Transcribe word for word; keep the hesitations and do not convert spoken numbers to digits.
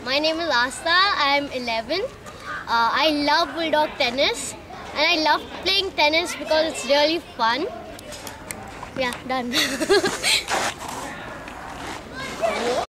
My name is Aastha. I am eleven. Uh, I love Bulldog tennis and I love playing tennis because it's really fun. Yeah, done.